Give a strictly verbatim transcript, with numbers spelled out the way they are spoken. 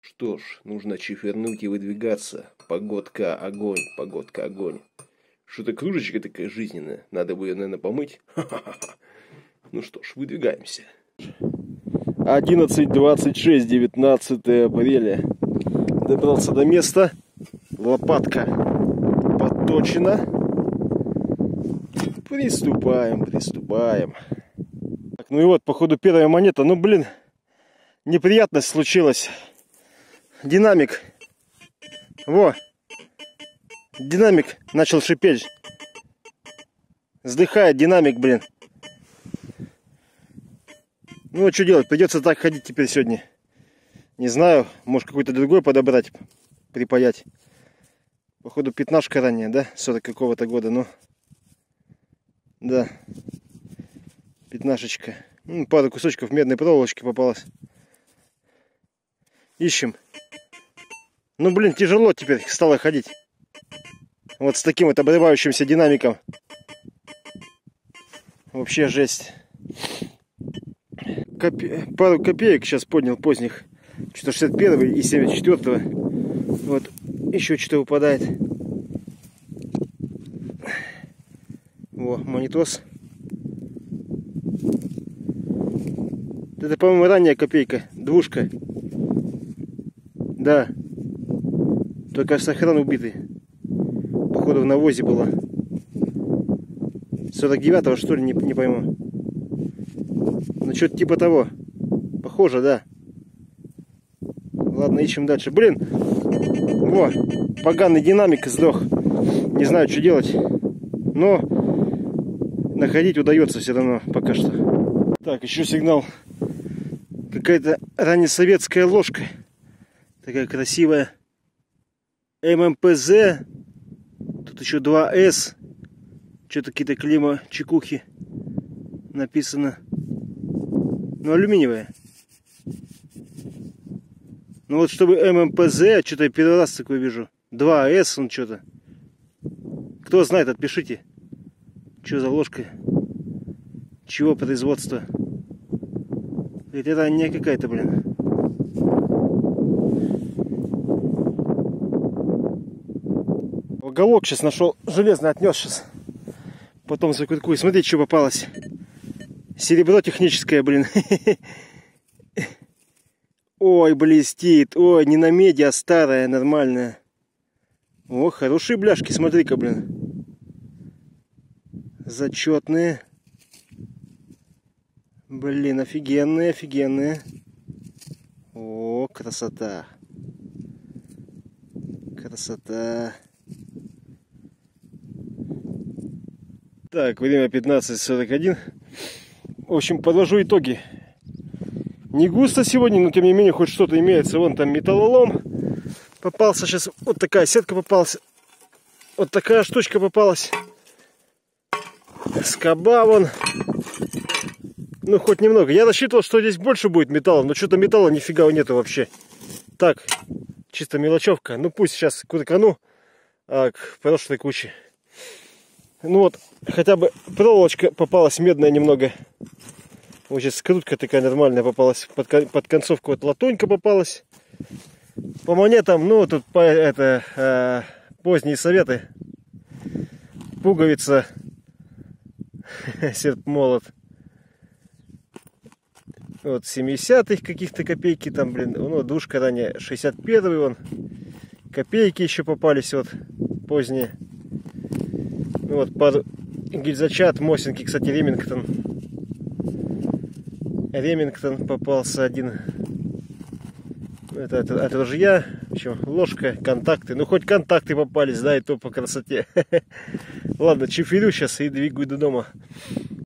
Что ж, нужно чифернуть и выдвигаться. Погодка огонь, погодка огонь. Что-то кружечка такая жизненная. Надо бы ее, наверное, помыть. Ха-ха-ха. Ну что ж, выдвигаемся. одиннадцать двадцать шесть, девятнадцатое апреля. Добрался до места. Лопатка подточена. Приступаем, приступаем. Так, ну и вот, походу, первая монета. Ну, блин, неприятность случилась. Динамик. Во. Динамик начал шипеть. Вздыхает динамик, блин. Ну, что делать? Придется так ходить теперь сегодня. Не знаю, может какой-то другой подобрать, припаять. Походу, пятнашка ранее, да? сорок какого-то года, ну. Да. Пятнашечка. Ну, пару кусочков медной проволочки попалось. Ищем. Ну, блин, тяжело теперь стало ходить. Вот с таким вот обрывающимся динамиком. Вообще жесть. Копе... Пару копеек сейчас поднял поздних. Что-то шестьдесят первого и семьдесят четвёртого. Вот еще что-то выпадает. Во, монитос. Это, по-моему, ранняя копейка. Двушка. Да. Только сохран убитый. Походу в навозе была. сорок девятого, что ли, не, не пойму. Ну, что-то типа того. Похоже, да. Ладно, ищем дальше. Блин! Во! Поганый динамик сдох. Не знаю, что делать. Но находить удается все равно пока что. Так, еще сигнал. Какая-то раннесоветская ложка. Такая красивая. эм эм пэ зэ. Тут еще два эс. Что-то какие-то клейма чекухи написано. Ну, алюминиевая. Ну вот чтобы эм эм пэ зэ, что-то я первый раз такое вижу. два эс он что-то. Кто знает, отпишите. Что за ложка? Чего производства? Это ранняя какая-то, блин. Уголок сейчас нашел. Железный отнес сейчас. Потом закуткую. Смотрите, что попалось. Серебро техническое, блин. Ой, блестит. Ой, не на меди, а старая, нормальная. О, хорошие бляшки, смотри-ка, блин. Зачетные. Блин, офигенные, офигенные. О, красота. Красота. Так, время пятнадцать сорок один. В общем, подвожу итоги. Не густо сегодня, но тем не менее хоть что-то имеется. Вон там металлолом попался. Сейчас вот такая сетка попалась. Вот такая штучка попалась. Скоба вон. Ну, хоть немного. Я рассчитывал, что здесь больше будет металла, но что-то металла нифига нету вообще. Так, чисто мелочевка. Ну, пусть сейчас куда-кану а, к прошлой куче. Ну вот, хотя бы проволочка попалась медная немного. Вот сейчас скрутка такая нормальная попалась. Под, под концовку вот латунька попалась. По монетам, ну, тут по, это э, поздние советы. Пуговица. Серп-молот. Вот семидесятых каких-то копейки там, блин. Ну, двушка ранее. шестьдесят первый вон. Копейки еще попались вот поздние. Вот пару гильзачат. Мосинки, кстати, Ремингтон. Ремингтон попался один. Это, это от ружья. В общем, ложка, контакты. Ну, хоть контакты попались, да, и то по красоте. Ладно, чиферю сейчас и двигаю до дома.